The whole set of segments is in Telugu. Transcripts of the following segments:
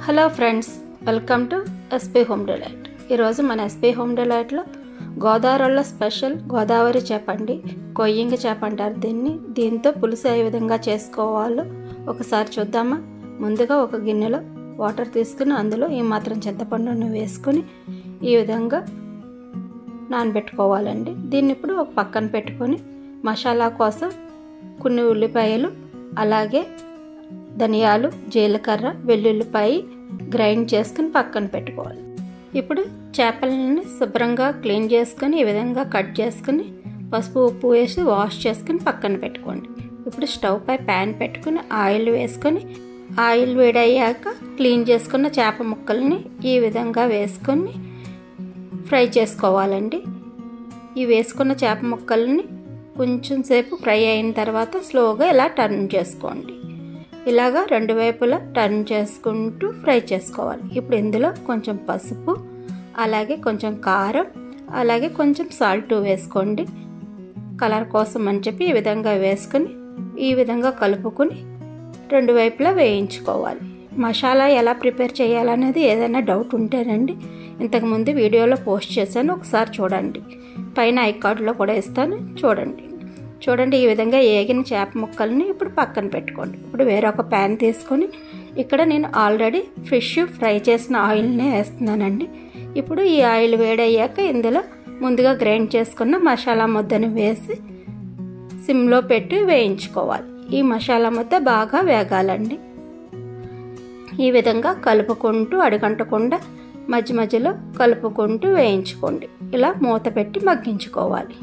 Hello friends, welcome to SP home delight. ఈరోజు మన ఎస్పీ హోమ్ డిలైట్లో గోదావరిలో స్పెషల్ గోదావరి చేప అండి. కొయ్యింగ చేప అంటారు దీన్ని. దీంతో పులుసు ఏ విధంగా చేసుకోవాలో ఒకసారి చూద్దామా. ముందుగా ఒక గిన్నెలో వాటర్ తీసుకుని అందులో ఈ మాత్రం చింతపండును వేసుకుని ఈ విధంగా నానబెట్టుకోవాలండి. దీన్ని ఇప్పుడు ఒక పక్కన పెట్టుకొని మసాలా కోసం కొన్ని ఉల్లిపాయలు, అలాగే ధనియాలు, జీలకర్ర, వెల్లుల్లిపాయ గ్రైండ్ చేసుకుని పక్కన పెట్టుకోవాలి. ఇప్పుడు చేపలని శుభ్రంగా క్లీన్ చేసుకుని ఈ విధంగా కట్ చేసుకుని పసుపు ఉప్పు వేసి వాష్ చేసుకుని పక్కన పెట్టుకోండి. ఇప్పుడు స్టవ్ పై ప్యాన్ పెట్టుకుని ఆయిల్ వేసుకొని ఆయిల్ వేడయ్యాక క్లీన్ చేసుకున్న చేప ముక్కల్ని ఈ విధంగా వేసుకొని ఫ్రై చేసుకోవాలండి. ఈ వేసుకున్న చేప ముక్కల్ని కొంచెం సేపు ఫ్రై అయిన తర్వాత స్లోగా ఇలా టర్న్ చేసుకోండి. ఇలాగా రెండు వైపులా టర్న్ చేసుకుంటూ ఫ్రై చేసుకోవాలి. ఇప్పుడు ఇందులో కొంచెం పసుపు, అలాగే కొంచెం కారం, అలాగే కొంచెం సాల్ట్ వేసుకోండి కలర్ కోసం అని చెప్పి ఈ విధంగా వేసుకుని ఈ విధంగా కలుపుకొని రెండు వైపులా వేయించుకోవాలి. మసాలా ఎలా ప్రిపేర్ చేయాలనేది ఏదైనా డౌట్ ఉంటేనండి ఇంతకుముందు వీడియోలో పోస్ట్ చేశాను, ఒకసారి చూడండి. పైన ఐకార్డులో కూడా ఇస్తాను, చూడండి. ఈ విధంగా ఏగిన చేప ముక్కల్ని ఇప్పుడు పక్కన పెట్టుకోండి. ఇప్పుడు వేరొక ప్యాన్ తీసుకొని ఇక్కడ నేను ఆల్రెడీ ఫిష్ ఫ్రై చేసిన ఆయిల్నే వేస్తున్నానండి. ఇప్పుడు ఈ ఆయిల్ వేడయ్యాక ఇందులో ముందుగా గ్రైండ్ చేసుకున్న మసాలా ముద్దను వేసి సిమ్లో పెట్టి వేయించుకోవాలి. ఈ మసాలా ముద్ద బాగా వేగాలండి. ఈ విధంగా కలుపుకుంటూ అడుగంటకుండా మధ్య మధ్యలో కలుపుకుంటూ వేయించుకోండి. ఇలా మూత పెట్టి మగ్గించుకోవాలి.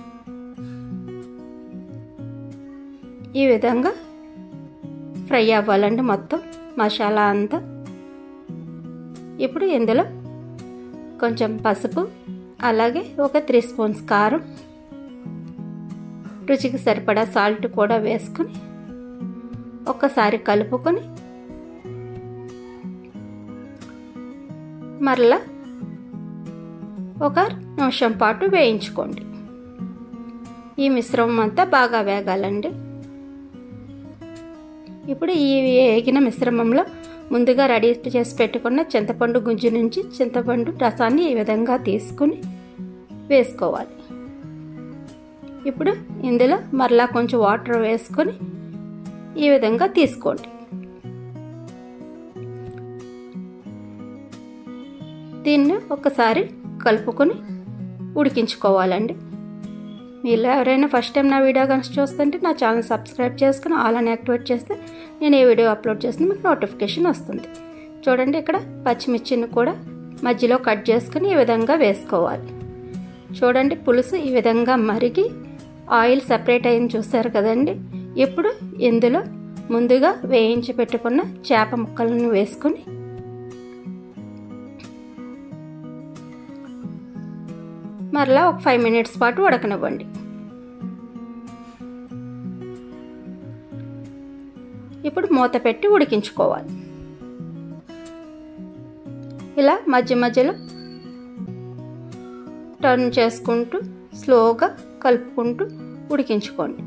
ఈ విధంగా ఫ్రై అవ్వాలండి మొత్తం మసాలా అంతా. ఇప్పుడు ఇందులో కొంచెం పసుపు, అలాగే ఒక 3 స్పూన్స్ కారం, రుచికి సరిపడా సాల్ట్ కూడా వేసుకుని ఒక్కసారి కలుపుకొని మరలా ఒక నిమిషం పాటు వేయించుకోండి. ఈ మిశ్రమం అంతా బాగా వేగాలండి. ఇప్పుడు ఈ వేగిన మిశ్రమంలో ముందుగా రెడీ చేసి పెట్టుకున్న చింతపండు గుజ్జు నుంచి చింతపండు రసాన్ని ఈ విధంగా తీసుకుని వేసుకోవాలి. ఇప్పుడు ఇందులో మరలా కొంచెం వాటర్ వేసుకొని ఈ విధంగా తీసుకోండి. దీన్ని ఒకసారి కలుపుకొని ఉడికించుకోవాలండి. మీరు ఎవరైనా ఫస్ట్ టైం నా వీడియో కనుక చూస్తుంటే నా ఛానల్ సబ్స్క్రైబ్ చేసుకుని ఆల్ అని యాక్టివేట్ చేస్తే నేను ఏ వీడియో అప్లోడ్ చేసినా మీకు నోటిఫికేషన్ వస్తుంది. చూడండి, ఇక్కడ పచ్చిమిర్చిని కూడా మధ్యలో కట్ చేసుకుని ఈ విధంగా వేసుకోవాలి. చూడండి, పులుసు ఈ విధంగా మరిగి ఆయిల్ సెపరేట్ అయింది చూసారు కదండి. ఇప్పుడు ఇందులో ముందుగా వేయించి పెట్టుకున్న చేప ముక్కలను వేసుకొని మరలా ఒక 5 మినిట్స్ పాటు ఉడకనివ్వండి. ఇప్పుడు మూత పెట్టి ఉడికించుకోవాలి. ఇలా మధ్య మధ్యలో టర్న్ చేసుకుంటూ స్లోగా కలుపుకుంటూ ఉడికించుకోండి.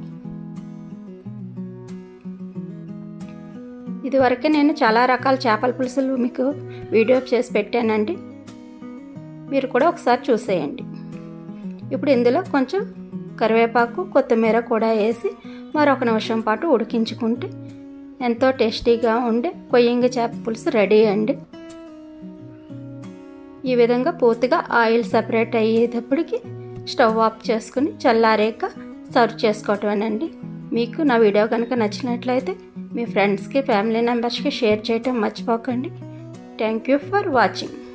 ఇదివరకే నేను చాలా రకాల చేపల పులుసులు మీకు వీడియో చేసి పెట్టానండి, మీరు కూడా ఒకసారి చూసేయండి. ఇప్పుడు ఇందులో కొంచెం కరివేపాకు, కొత్తిమీర కూడా వేసి మరొక నిమిషం పాటు ఉడికించుకుంటే ఎంతో టేస్టీగా ఉండే కొయ్యింగ చేప పులుసు రెడీ అండి. ఈ విధంగా పూర్తిగా ఆయిల్ సెపరేట్ అయ్యేటప్పటికి స్టవ్ ఆఫ్ చేసుకుని చల్లారేక సర్వ్ చేసుకోవటమేనండి. మీకు నా వీడియో కనుక నచ్చినట్లయితే మీ ఫ్రెండ్స్కి, ఫ్యామిలీ మెంబర్స్కి షేర్ చేయటం మర్చిపోకండి. Thank you for watching.